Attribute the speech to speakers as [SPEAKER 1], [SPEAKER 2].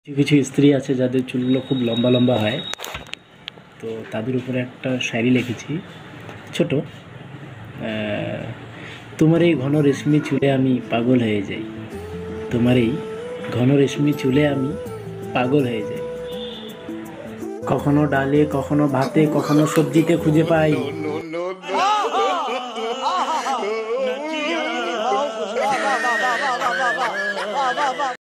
[SPEAKER 1] কিছু কিছু স্ত্রী আছে যাদের চুলগুলো খুব লম্বা লম্বা হয়, তো তাদের উপরে একটা শায়রি লিখেছি ছোট। তোমার এই ঘন রেশমি চুলে আমি পাগল হয়ে যাই, তোমার এই ঘন রেশমি চুলে আমি পাগল হয়ে যাই। কখনো ডালে, কখনো ভাতে, কখনো সবজিতে খুঁজে পাই।